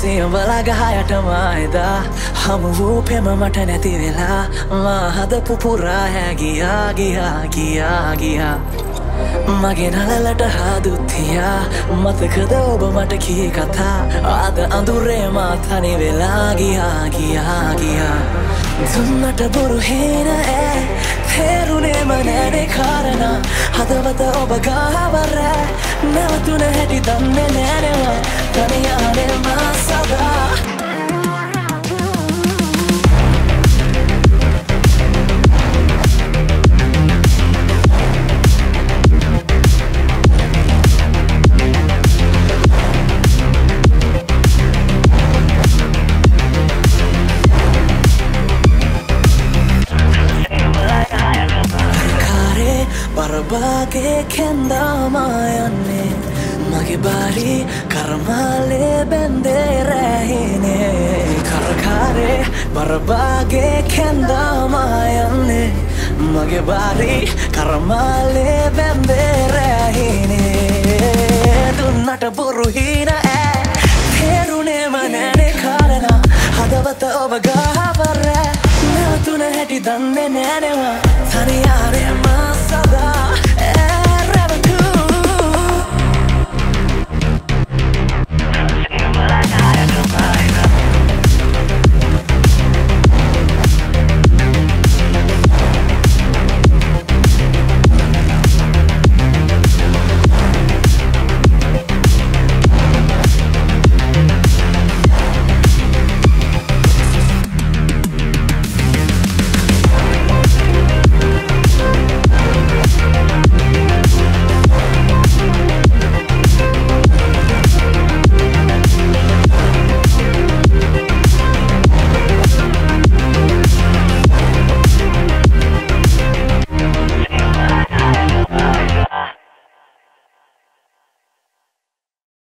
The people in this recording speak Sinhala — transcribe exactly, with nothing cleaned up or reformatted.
සියඹලා ගහයට මායදා හමු වූ පෙම මට නැති වෙලා මා හදපු පුරා හැගියා ගියා ගියා ගියා මගේ නලලට හාදුත්තියා මතකද ඔබ මට කී කතා අද අඳුරේ මා තනි වෙලා ගියා ගියා ගියා දුන්නට බොරු හේන ඈ තේරුණේම නෑනේ කාරණා හදවත ඔබ ගාවර නැවතුන හැටි දන්නේ නෑනේ තනියානේ මා සදා barbaage kenda mayane mage bari karmale bende rahine karkare barbaage kenda mayane mage bari karmale bende rahine dunnata boru hina e therune manane karana hadawata oba gavara natuna heti danne nane wa thaniya